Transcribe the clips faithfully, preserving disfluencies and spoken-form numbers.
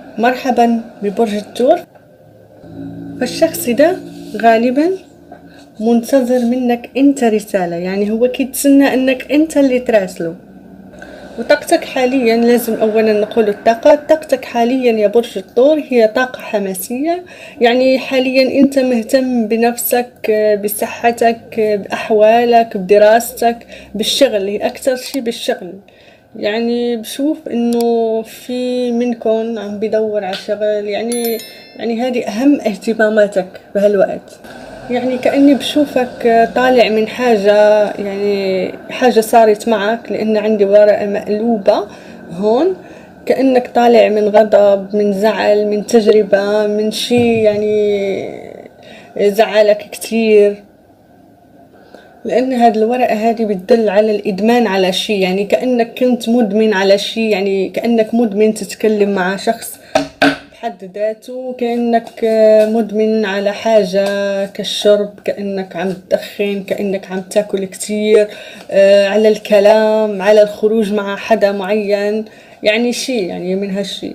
مرحبا ببرج الثور. فالشخص ده غالبا منتظر منك انت رسالة، يعني هو كيتسنى انك انت اللي تراسله. وطاقتك حاليا لازم اولا نقول الطاقة طاقتك حاليا يا برج الثور هي طاقة حماسية، يعني حاليا انت مهتم بنفسك، بصحتك، باحوالك، بدراستك، بالشغل، هي اكثر شي بالشغل. يعني بشوف انه في منكم عم بدور على شغل، يعني يعني هذه اهم اهتماماتك بهالوقت. يعني كأني بشوفك طالع من حاجة، يعني حاجة صارت معك، لأن عندي ورقة مقلوبة هون، كأنك طالع من غضب، من زعل، من تجربة، من شي يعني زعلك كتير. لأن هاد الورقة هذه بتدل على الإدمان على شي، يعني كأنك كنت مدمن على شي، يعني كأنك مدمن تتكلم مع شخص بحد ذاته، كأنك مدمن على حاجة كالشرب، كأنك عم تدخن، كأنك عم تاكل كتير، على الكلام، على الخروج مع حدا معين، يعني شي يعني من هالشي.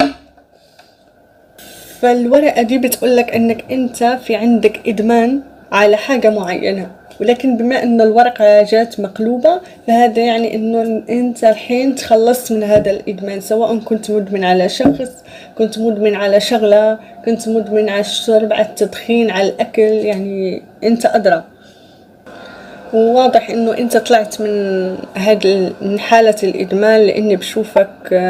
فالورقة دي بتقولك انك انت في عندك ادمان على حاجة معينة، ولكن بما ان الورقة جات مقلوبة فهذا يعني انه انت الحين تخلصت من هذا الادمان، سواء كنت مدمن على شخص، كنت مدمن على شغلة، كنت مدمن على الشرب، على التدخين، على الاكل، يعني انت ادرى. وواضح انه انت طلعت من هاد من حالة الادمان، لاني بشوفك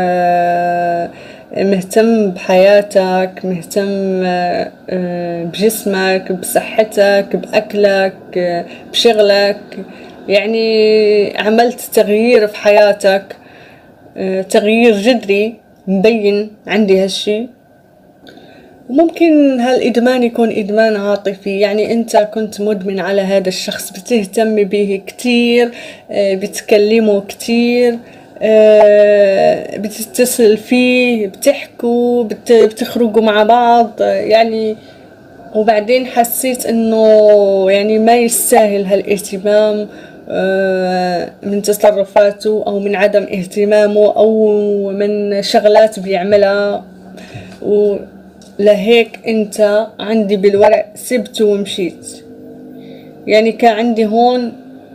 مهتم بحياتك، مهتم بجسمك، بصحتك، باكلك، بشغلك، يعني عملت تغيير في حياتك، تغيير جذري مبين عندي هالشي. وممكن هالإدمان يكون إدمان عاطفي، يعني أنت كنت مدمن على هذا الشخص، بتهتم به كتير، بتكلمه كتير، بتتصل فيه، بتحكوا، بتخرجوا مع بعض، يعني وبعدين حسيت انه يعني ما يستاهل هالاهتمام من تصرفاته او من عدم اهتمامه او من شغلات بيعملها، ولهيك انت عندي بالورق سبته ومشيت. يعني كان عندي هون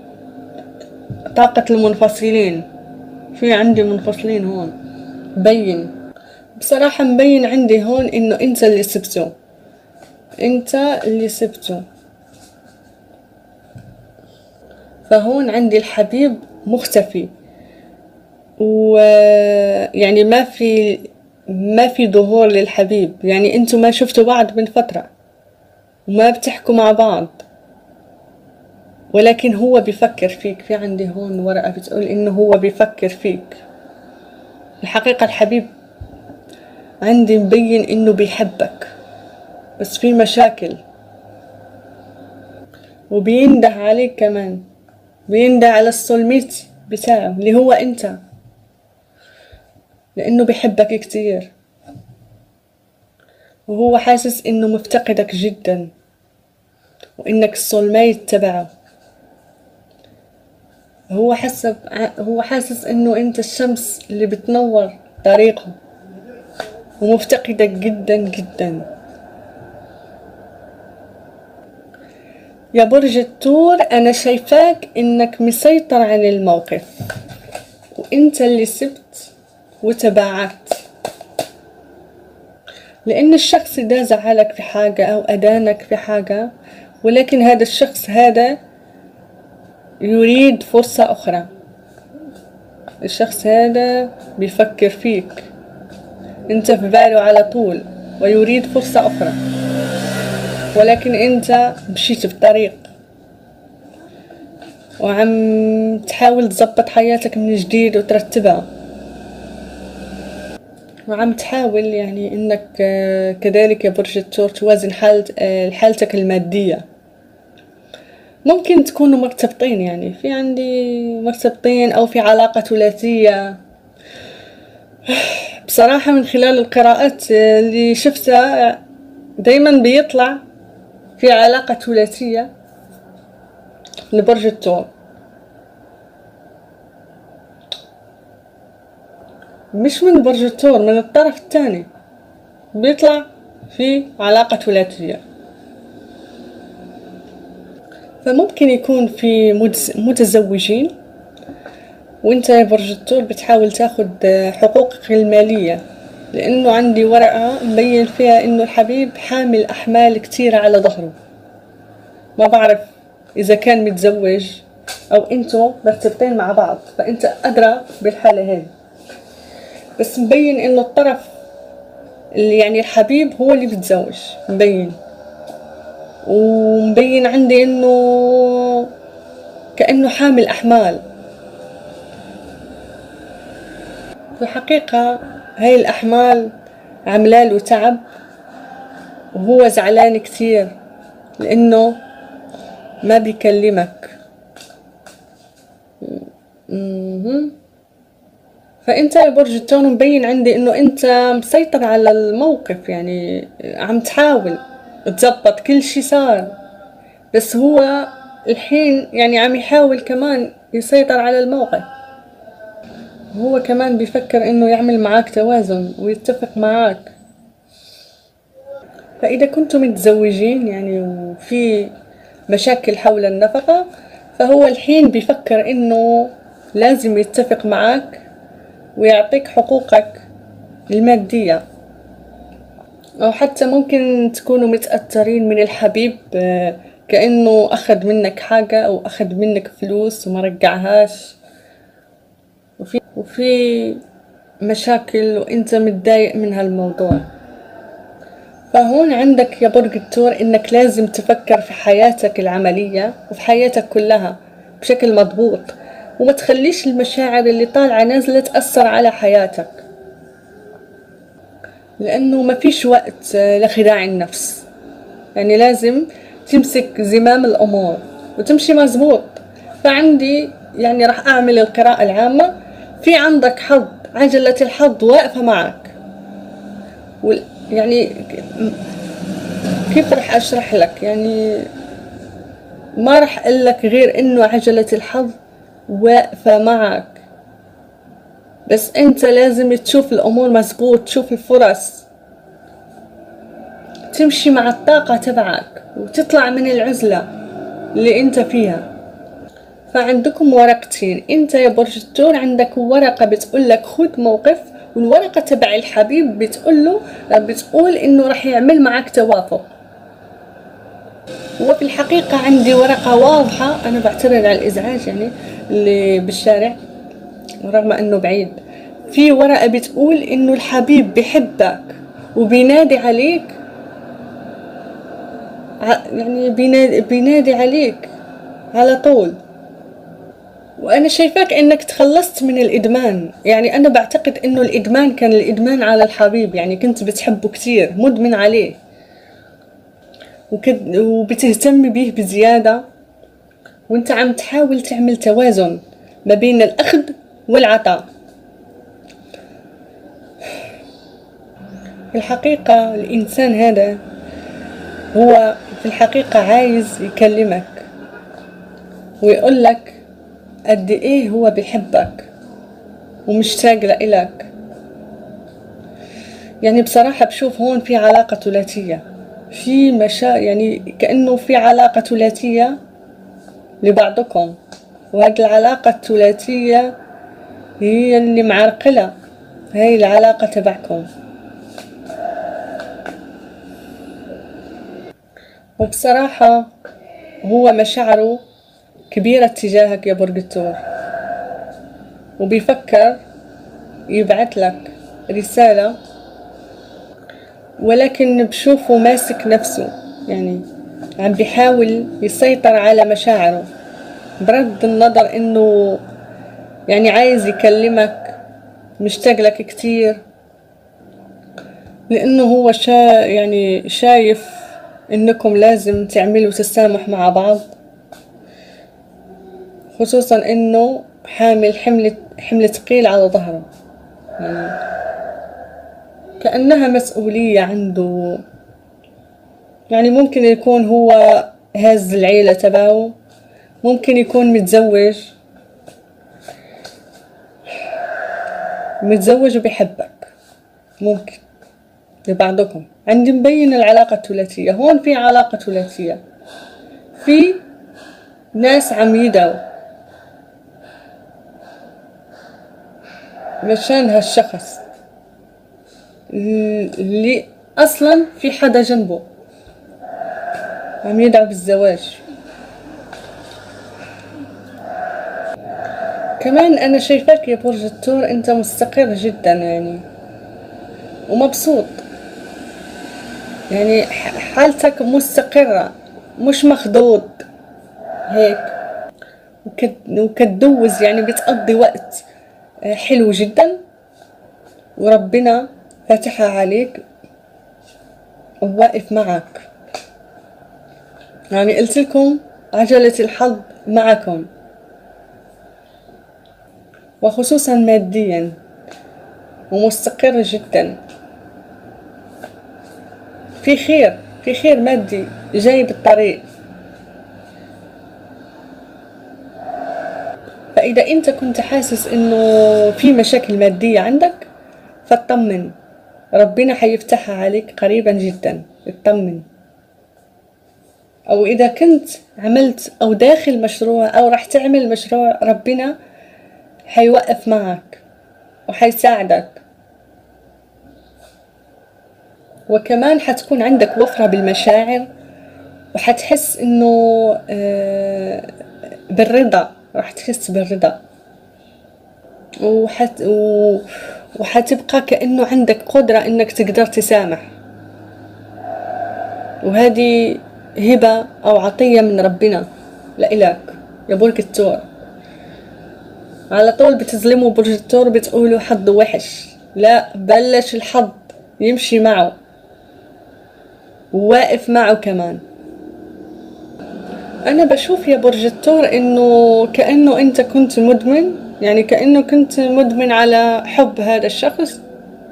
طاقة المنفصلين، في عندي منفصلين هون مبين، بصراحة مبين عندي هون انه انت اللي سبته، انت اللي سبته. فهون عندي الحبيب مختفي، ويعني ما في ما في ظهور للحبيب، يعني انتوا ما شفتوا بعض من فترة وما بتحكوا مع بعض، ولكن هو بيفكر فيك. في عندي هون ورقة بتقول انه هو بيفكر فيك. الحقيقة الحبيب عندي مبين انه بيحبك، بس في مشاكل، وبينده عليك كمان، بينده على السولميت بتاعه اللي هو انت، لانه بيحبك كتير، وهو حاسس انه مفتقدك جدا، وانك السولميت تبعه. هو حسب هو حاسس انه انت الشمس اللي بتنور طريقه، ومفتقدك جدا جدا. يا برج الثور، انا شايفاك انك مسيطر على الموقف، وانت اللي سبت وتباعدت، لان الشخص ده زعلك في حاجة او ادانك في حاجة، ولكن هذا الشخص هذا يريد فرصة اخرى. الشخص هذا بيفكر فيك، انت في باله على طول، ويريد فرصة اخرى، ولكن انت مشيت بطريق وعم تحاول تزبط حياتك من جديد وترتبها، وعم تحاول يعني انك كذلك يا برج الثور توازن حالتك المادية. ممكن تكونوا مرتبطين، يعني في عندي مرتبطين او في علاقة ثلاثية. بصراحة من خلال القراءات اللي شفتها دايما بيطلع في علاقة ثلاثية لبرج الثور، مش من برج الثور، من الطرف الثاني. بيطلع في علاقة ثلاثية. فممكن يكون في متزوجين وانت يا برج الثور بتحاول تاخد حقوقك المالية، لانه عندي ورقة مبين فيها انه الحبيب حامل احمال كتيرة على ظهره. ما بعرف اذا كان متزوج او انتو مرتبطين مع بعض، فانت ادرى بالحالة هذه. بس مبين انه الطرف اللي يعني الحبيب هو اللي بتزوج، مبين. ومبين عندي انه كأنه حامل احمال. في الحقيقة هاي الاحمال عملاله تعب، وهو زعلان كتير لانه ما بيكلمك. فانت يا برج الثور مبين عندي انه انت مسيطر على الموقف، يعني عم تحاول تزبط كل شي صار، بس هو الحين يعني عم يحاول كمان يسيطر على الموقف. هو كمان بيفكر انه يعمل معاك توازن ويتفق معاك. فاذا كنتم متزوجين يعني وفي مشاكل حول النفقة، فهو الحين بيفكر انه لازم يتفق معاك ويعطيك حقوقك المادية. او حتى ممكن تكونوا متأثرين من الحبيب، كأنه اخذ منك حاجة او اخذ منك فلوس وما رجعهاش، وفي, وفي مشاكل وانت متضايق من هالموضوع. فهون عندك يا برج الثور انك لازم تفكر في حياتك العملية وفي حياتك كلها بشكل مضبوط، وما تخليش المشاعر اللي طالعة نازلة تأثر على حياتك، لانه ما فيش وقت لخداع النفس. يعني لازم تمسك زمام الامور وتمشي مزبوط. فعندي يعني راح اعمل القراءة العامة. في عندك حظ، عجلة الحظ واقفة معك. يعني كيف راح اشرح لك؟ يعني ما راح اقول لك غير انه عجلة الحظ واقفة معك، بس انت لازم تشوف الامور مزبوط، تشوف الفرص، تمشي مع الطاقة تبعك وتطلع من العزلة اللي انت فيها. فعندكم ورقتين، انت يا برج الثور عندك ورقة بتقول لك خذ موقف، والورقة تبع الحبيب بتقول له بتقول انه راح يعمل معك توافق. وفي الحقيقة عندي ورقة واضحة، انا بعتذر على الازعاج يعني اللي بالشارع رغم انه بعيد. في ورقة بتقول انه الحبيب بحبك وبينادي عليك، يعني بينادي, بينادي عليك على طول. وانا شايفاك انك تخلصت من الادمان. يعني انا بعتقد انه الادمان كان الادمان على الحبيب، يعني كنت بتحبه كتير، مدمن عليه وكد وبتهتم به بزيادة، وانت عم تحاول تعمل توازن ما بين الاخذ والعطاء. في الحقيقة الانسان هذا هو في الحقيقة عايز يكلمك ويقول لك قد ايه هو بيحبك ومشتاق لإلك. يعني بصراحة بشوف هون في علاقة ثلاثية، في مشا يعني كأنه في علاقة ثلاثية لبعضكم، وهذه العلاقة الثلاثية هي اللي معرقلة هاي العلاقة تبعكم. وبصراحة هو مشاعره كبيرة تجاهك يا برج الثور، وبيفكر يبعث لك رسالة، ولكن بشوفه ماسك نفسه، يعني عم بيحاول يسيطر على مشاعره برد النظر انه يعني عايز يكلمك، مشتاق لك كتير، لانه هو شا يعني شايف انكم لازم تعملوا تسامح مع بعض، خصوصا انه حامل حمل حمل ثقيل على ظهره، يعني كأنها مسؤولية عنده. يعني ممكن يكون هو هاز العيلة تبعه، ممكن يكون متزوج متزوج وبيحبك، ممكن لبعضكم. عندي مبين العلاقة الثلاثية، هون في علاقة ثلاثية، في ناس عم يدعوا مشان هالشخص اللي اصلا في حدا جنبه عم يدعو بالزواج. كمان انا شايفاك يا برج الثور انت مستقر جدا يعني ومبسوط، يعني حالتك مستقرة مش مخضوض هيك، وكتدوز يعني بتقضي وقت حلو جدا وربنا فاتحها عليك وواقف معك. يعني قلت لكم عجلة الحظ معكم، وخصوصا ماديا، ومستقر جدا، في خير في خير مادي جاي بالطريق. فإذا أنت كنت حاسس إنه في مشاكل مادية عندك فاطمن، ربنا حيفتحها عليك قريبا جدا، اطمن. أو إذا كنت عملت أو داخل مشروع أو راح تعمل مشروع، ربنا حيوقف معك وحيساعدك، وكمان حتكون عندك وفرة بالمشاعر، وحتحس إنه بالرضا، راح تحس بالرضا، وحت وحتبقى كأنه عندك قدرة إنك تقدر تسامح. وهذه هبة أو عطية من ربنا لإلك يا برج الثور. على طول بتظلموا برج الثور، بتقولوا حظه وحش، لا، بلش الحظ يمشي معه وواقف معه كمان. أنا بشوف يا برج الثور إنه كأنه أنت كنت مدمن، يعني كأنه كنت مدمن على حب هذا الشخص،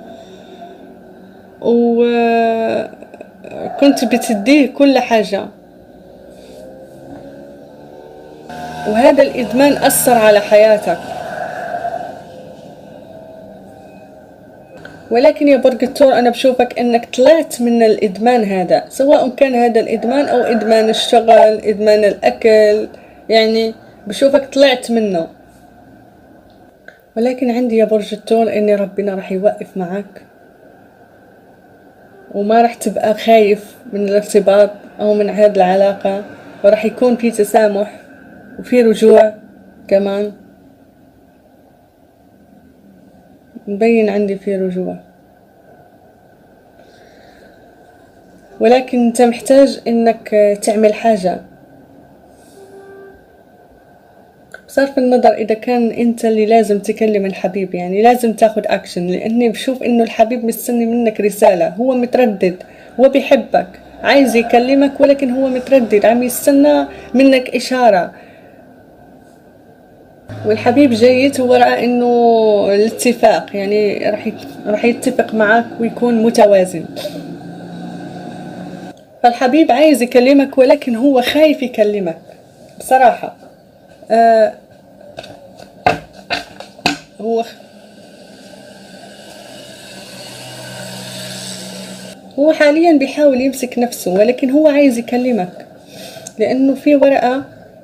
وكنت بتديه كل حاجة، وهذا الإدمان أثر على حياتك. ولكن يا برج الثور أنا بشوفك إنك طلعت من الإدمان هذا، سواء كان هذا الإدمان أو إدمان الشغل، إدمان الأكل، يعني بشوفك طلعت منه. ولكن عندي يا برج الثور إن ربنا راح يوقف معك، وما راح تبقى خايف من الارتباط أو من هذه العلاقة، وراح يكون في تسامح وفي رجوع كمان، مبين عندي في رجوع. ولكن انت محتاج انك تعمل حاجة بصرف النظر اذا كان انت اللي لازم تكلم الحبيب، يعني لازم تاخد اكشن، لاني بشوف انه الحبيب مستني منك رسالة، هو متردد، هو بيحبك، عايز يكلمك، ولكن هو متردد، عم يستنى منك اشارة. والحبيب جيد وراء انه الاتفاق، يعني راح راح يتفق معك ويكون متوازن. فالحبيب عايز يكلمك ولكن هو خايف يكلمك بصراحة. آه هو هو حاليا بيحاول يمسك نفسه، ولكن هو عايز يكلمك، لانه في ورقة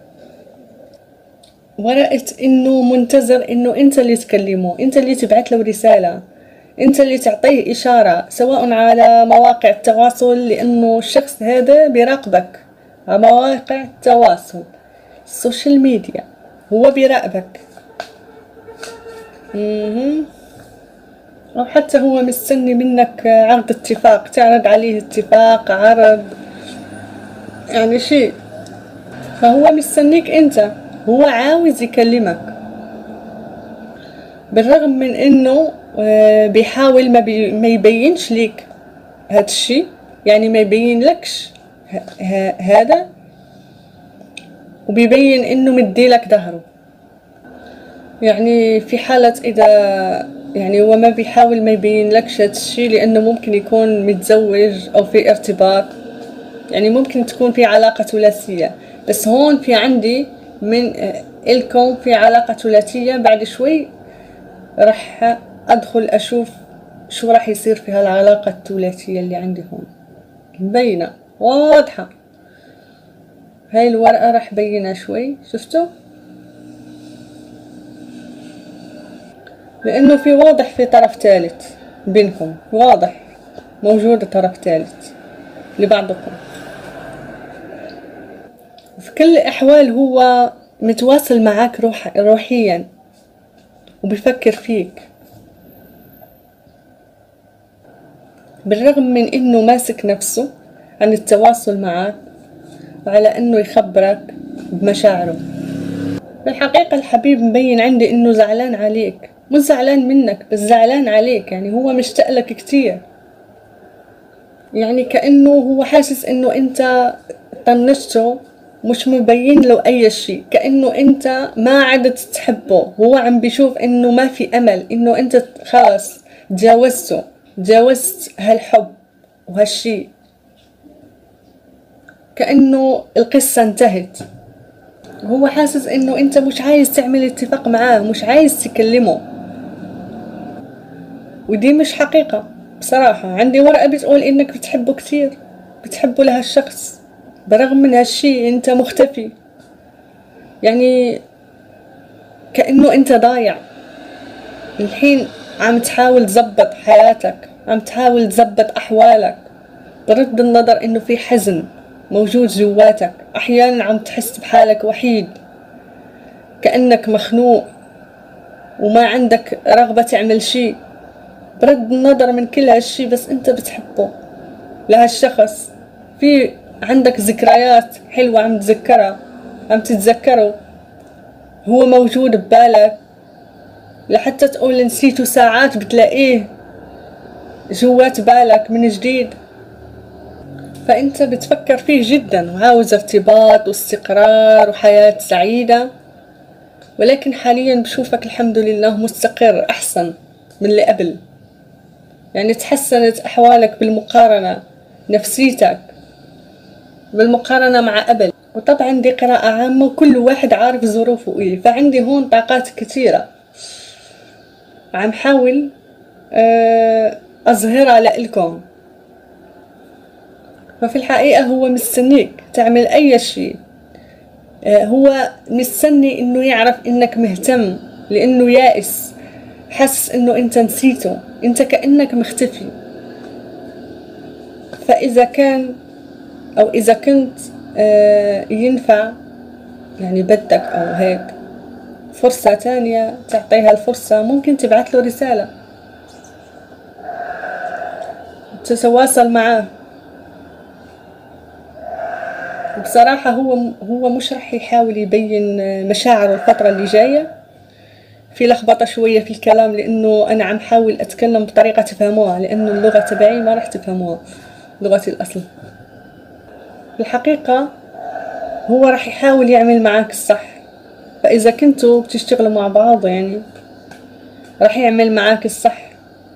ورقة انه منتظر انه انت اللي تكلمه، انت اللي تبعت له رسالة، انت اللي تعطيه اشارة، سواء على مواقع التواصل، لانه الشخص هذا بيراقبك على مواقع التواصل، السوشيال ميديا، هو بيراقبك. مم. او حتى هو مستني منك عرض اتفاق، تعرض عليه اتفاق، عرض، يعني شيء، فهو مستنيك انت، هو عاوز يكلمك، بالرغم من انه بيحاول ما, بي ما يبينش ليك هذا الشيء، يعني ما يبين لكش هذا، وبيبين انه مديلك ظهره. يعني في حالة اذا يعني هو ما بيحاول ما يبين لكش هذا الشيء، لانه ممكن يكون متزوج او في ارتباط، يعني ممكن تكون في علاقة ثلاثية، بس هون في عندي من إلكم في علاقة ثلاثية. بعد شوي راح أدخل أشوف شو راح يصير في هالعلاقة الثلاثية اللي عندي هون. مبينة واضحة، هاي الورقة راح بينها شوي، شفتوا؟ لأنه في واضح في طرف ثالث بينكم، واضح موجود طرف ثالث لبعضكم. في كل الأحوال هو متواصل معاك روح روحيا وبيفكر فيك، بالرغم من انه ماسك نفسه عن التواصل معك وعلى انه يخبرك بمشاعره. بالحقيقة الحبيب مبين عندي انه زعلان عليك، مش زعلان منك بس زعلان عليك، يعني هو مشتاق لك كتير، يعني كأنه هو حاسس انه انت طنشته، مش مبين له اي شيء، كأنه انت ما عدت تحبه، هو عم بيشوف انه ما في امل، انه انت خلاص تجاوزته، تجاوزت هالحب وهالشي، كأنه القصة انتهت. هو حاسس انه انت مش عايز تعمل اتفاق معاه، مش عايز تكلمه، ودي مش حقيقة. بصراحة عندي ورقة بتقول انك بتحبه كتير، بتحبه لهالشخص، برغم من هالشي انت مختفي، يعني كأنه انت ضايع. الحين عم تحاول تزبط حياتك، عم تحاول تزبط احوالك، بغض النظر انه في حزن موجود جواتك، احيانا عم تحس بحالك وحيد، كأنك مخنوق وما عندك رغبة تعمل شي، بغض النظر من كل هالشي، بس انت بتحبه لهالشخص، في عندك ذكريات حلوة عم تذكرها، عم تتذكره، هو موجود ببالك، لحتى تقول نسيته ساعات بتلاقيه جوات بالك من جديد. فانت بتفكر فيه جدا وعاوز ارتباط واستقرار وحياة سعيدة، ولكن حاليا بشوفك الحمد لله مستقر احسن من اللي قبل، يعني تحسنت احوالك بالمقارنة، نفسيتك بالمقارنة مع قبل. وطبعا دي قراءة عامة وكل واحد عارف ظروفه ايه، فعندي هون طاقات كتيرة عم حاول اظهرها لإلكم. ففي الحقيقة هو مستنيك تعمل اي شيء، هو مستني انه يعرف انك مهتم، لانه يائس، حس انه انت نسيته، انت كأنك مختفي. فاذا كان او اذا كنت ينفع يعني بدك او هيك فرصة تانية تعطيها الفرصة، ممكن تبعت له رسالة تتواصل معاه. بصراحة هو هو مش رح يحاول يبين مشاعره الفترة اللي جاية، في لخبطة شوية في الكلام، لأنه أنا عم حاول أتكلم بطريقة تفهموها، لأنه اللغة تبعي ما رح تفهموها، لغتي الأصل. في الحقيقة هو رح يحاول يعمل معاك الصح، فإذا كنتوا بتشتغلوا مع بعض يعني رح يعمل معاك الصح.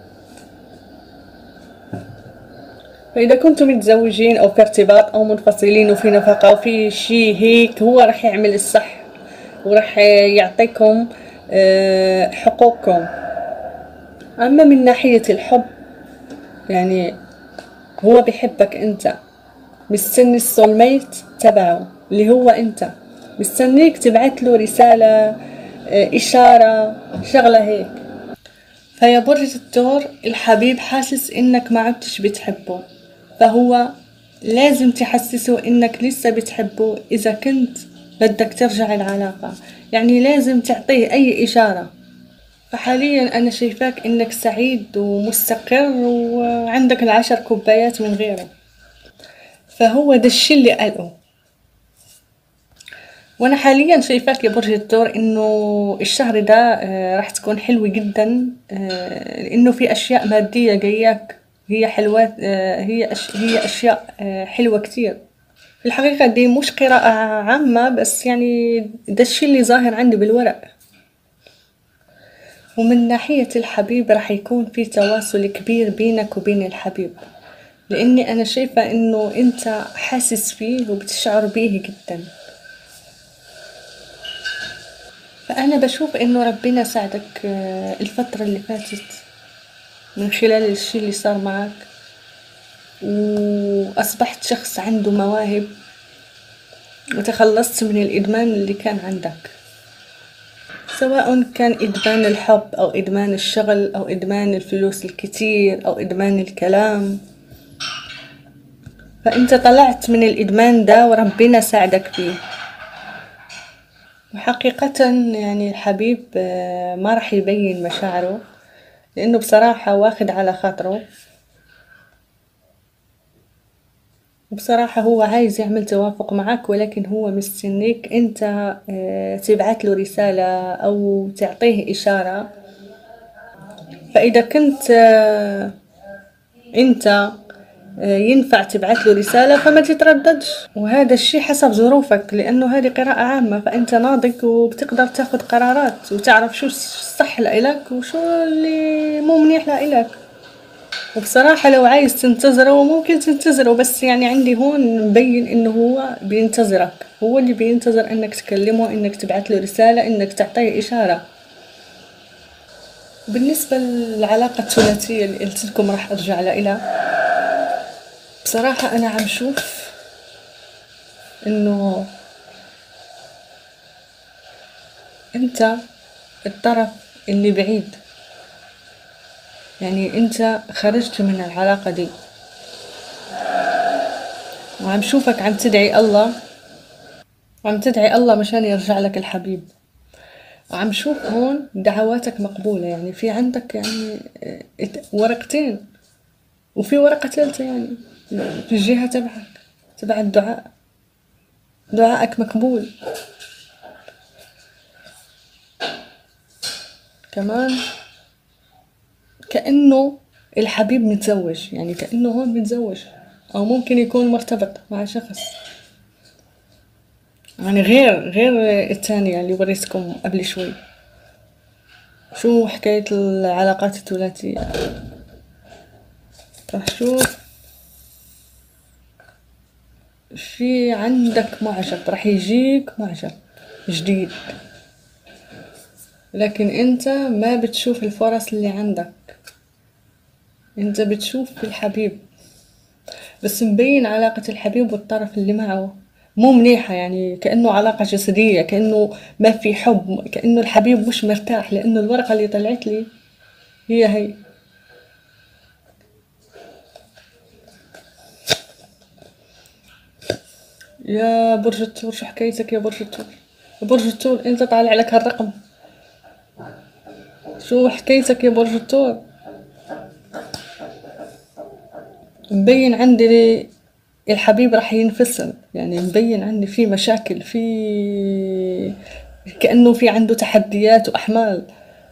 فإذا كنتم متزوجين أو في ارتباط أو منفصلين وفي نفقة وفي شي هيك، هو رح يعمل الصح ورح يعطيكم حقوقكم. أما من ناحية الحب يعني هو بيحبك أنت، مستني السولميت تبعه اللي هو أنت، مستنيك تبعت له رسالة، إشارة، شغلة هيك. فيا برج الثور الحبيب حاسس إنك ما عدتش بتحبه، فهو لازم تحسسه إنك لسه بتحبه إذا كنت بدك ترجع العلاقة، يعني لازم تعطيه أي إشارة. فحاليا أنا شايفاك إنك سعيد ومستقر وعندك العشر كوبايات من غيره، فهو ده الشي اللي قاله. وانا حاليا شايفاك يا برج الثور انه الشهر ده آه راح تكون حلوة جدا، آه لانه في اشياء مادية جاياك، هي حلوات، آه هي أش هي اشياء آه حلوة كتير. في الحقيقة دي مش قراءة عامة، بس يعني ده الشي اللي ظاهر عندي بالورق. ومن ناحية الحبيب راح يكون في تواصل كبير بينك وبين الحبيب، لاني انا شايفة انه انت حاسس فيه وبتشعر بيه جدا. فأنا بشوف إنه ربنا ساعدك الفترة اللي فاتت، من خلال الشي اللي صار معك، وأصبحت شخص عنده مواهب، وتخلصت من الإدمان اللي كان عندك، سواء كان إدمان الحب أو إدمان الشغل أو إدمان الفلوس الكتير أو إدمان الكلام. فأنت طلعت من الإدمان ده وربنا ساعدك فيه. وحقيقة يعني الحبيب ما رح يبين مشاعره، لأنه بصراحة واخد على خاطره، وبصراحة هو عايز يعمل توافق معك، ولكن هو مستنيك انت تبعت له رسالة او تعطيه اشارة. فاذا كنت انت ينفع تبعت له رسالة فما تترددش، وهذا الشيء حسب ظروفك، لانه هذه قراءة عامة، فانت ناضج وبتقدر تاخد قرارات وتعرف شو الصح لإلك وشو اللي مو منيح لإلك. وبصراحة لو عايز تنتظره ممكن تنتظره، بس يعني عندي هون مبين انه هو بينتظرك، هو اللي بينتظر انك تكلمه، انك تبعت له رسالة، انك تعطيه اشارة. بالنسبة للعلاقة الثلاثية اللي قلت لكم راح ارجع لها، بصراحة انا عم شوف انه انت الطرف اللي بعيد، يعني انت خرجت من العلاقة دي وعم شوفك عم تدعي الله، وعم تدعي الله مشان يرجع لك الحبيب، وعم شوف هون دعواتك مقبولة. يعني في عندك يعني ورقتين، وفي ورقة ثالثة يعني في الجهة تبعك تبع الدعاء، دعائك مقبول. كمان كأنه الحبيب متزوج، يعني كأنه هون متزوج، أو ممكن يكون مرتبط مع شخص، يعني غير غير الثانية اللي وريتكم قبل شوي. شو حكاية العلاقات الثلاثية؟ راح شوف في عندك معجب، راح يجيك معجب جديد، لكن انت ما بتشوف الفرص اللي عندك، انت بتشوف الحبيب بس مبين علاقة الحبيب والطرف اللي معه مو منيحة، يعني كأنه علاقة جسدية، كأنه ما في حب، كأنه الحبيب مش مرتاح، لأنه الورقة اللي طلعت لي هي هي. يا برج الثور، شو حكايتك يا برج الثور؟ يا برج الثور انت طالع لك هالرقم، شو حكايتك يا برج الثور؟ مبين عندي الحبيب راح ينفصل، يعني مبين عندي في مشاكل، في كأنه في عنده تحديات وأحمال.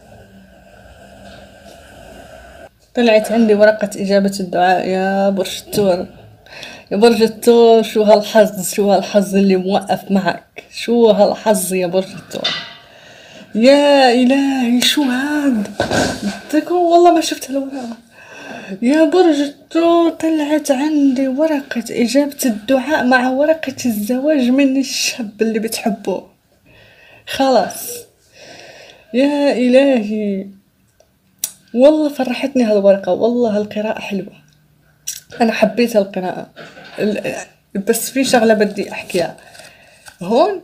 طلعت عندي ورقة إجابة الدعاء يا برج الثور، يا برج الثور شو هالحظ، شو هالحظ اللي موقف معك، شو هالحظ يا برج الثور، يا إلهي شو هاد، والله ما شفت هالورقة يا برج الثور. طلعت عندي ورقة إجابة الدعاء مع ورقة الزواج من الشاب اللي بتحبه، خلاص يا إلهي. والله فرحتني هالورقة، والله هالقراءة حلوة، أنا حبيت هالقراءة. بس في شغلة بدي أحكيها هون،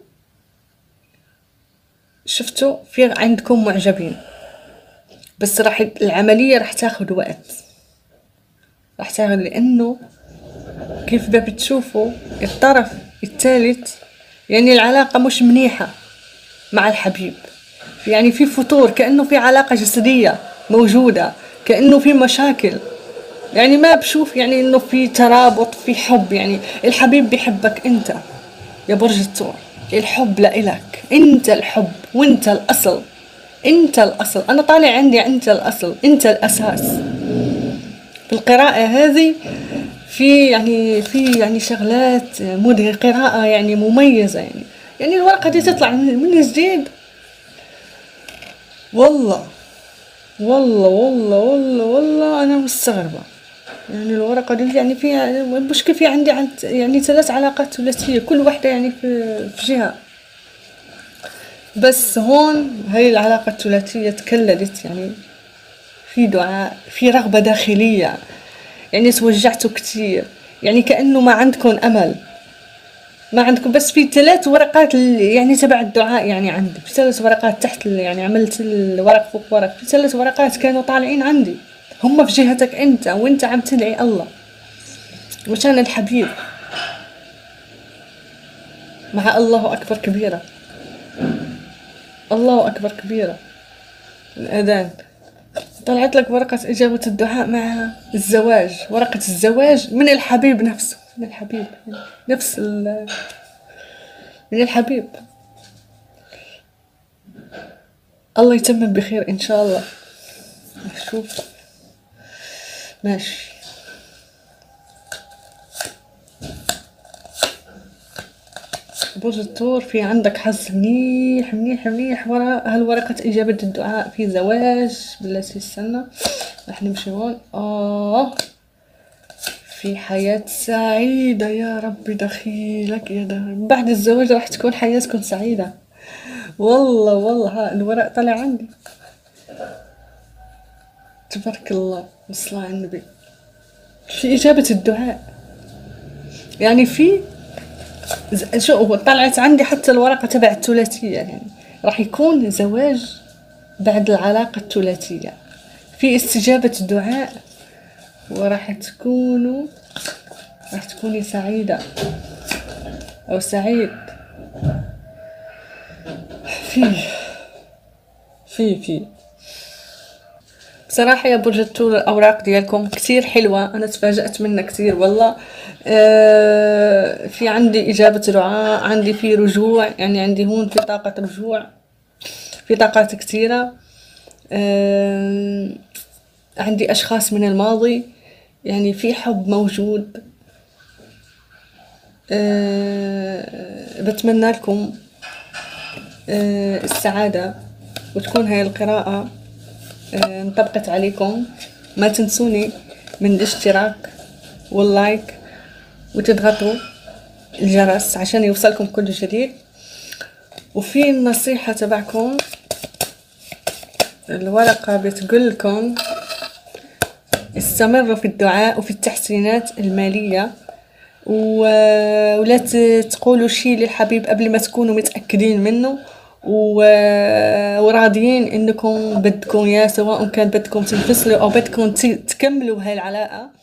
شفتوا في عندكم معجبين، بس راح العملية راح تاخد وقت، راح تاخد، لأنه كيف بتشوفوا الطرف الثالث يعني العلاقة مش منيحة مع الحبيب، يعني في فتور، كأنه في علاقة جسدية موجودة، كأنه في مشاكل، يعني ما بشوف يعني انه في ترابط، في حب. يعني الحبيب بيحبك انت يا برج الثور، الحب لإلك انت، الحب وانت الاصل، انت الاصل، انا طالع عندي انت الاصل، انت الاساس. في القراءة هذه في يعني في يعني شغلات مدهشة، قراءة يعني مميزة، يعني يعني الورقة دي تطلع من جديد، والله والله والله والله والله انا مستغربة. يعني الورقة دي يعني فيها المشكلة، في عندي عند يعني ثلاث علاقات ثلاثية، كل واحدة يعني في, في جهة، بس هون هاي العلاقة الثلاثية تكللت يعني في دعاء، في رغبة داخلية، يعني توجعتوا كتير، يعني كأنه ما عندكم أمل، ما عندكم، بس في ثلاث ورقات يعني تبع الدعاء، يعني عندي في ثلاث ورقات تحت، يعني عملت الورق فوق ورق، في ثلاث ورقات كانوا طالعين عندي، هم في جهتك انت، وانت عم تدعي الله وشان الحبيب، مع الله أكبر كبيرة، الله أكبر كبيرة. الأذان طلعت لك ورقة إجابة الدعاء مع الزواج، ورقة الزواج من الحبيب نفسه، من الحبيب نفس ال من الحبيب. الله يتمم بخير إن شاء الله. شوف ماشي. برج الثور، في عندك حظ منيح منيح منيح ورا هالورقة إجابة الدعاء، في زواج. بلاتي استنى راح نمشي هون. آه في حياة سعيدة، يا ربي دخيلك يا ده، بعد الزواج راح تكون حياتكم سعيدة، والله والله. ها الورق طلع عندي، تبارك الله والصلاة على النبي. في إجابة الدعاء، يعني في شو طلعت عندي حتى الورقة تبع الثلاثية، يعني راح يكون زواج بعد العلاقة الثلاثية، في استجابة الدعاء، وراح تكونوا راح تكوني سعيدة أو سعيد. في في في بصراحة يا برج الثور الأوراق ديالكم كتير حلوة، أنا تفاجأت منها كتير والله. آه في عندي إجابة دعاء، عندي في رجوع، يعني عندي هون في طاقة رجوع، في طاقات كتيرة. آه عندي أشخاص من الماضي، يعني في حب موجود. أه بتمنى لكم أه السعادة، وتكون هاي القراءة أه انطبقت عليكم. ما تنسوني من الاشتراك واللايك، وتضغطوا الجرس عشان يوصلكم كل جديد. وفي النصيحة تبعكم، الورقة بتقول لكم استمروا في الدعاء وفي التحسينات المالية، ولا تقولوا شيء للحبيب قبل ما تكونوا متأكدين منه وراضيين انكم بدكم يا سواء كان بدكم تنفصلوا او بدكم تكملوا هاي العلاقة.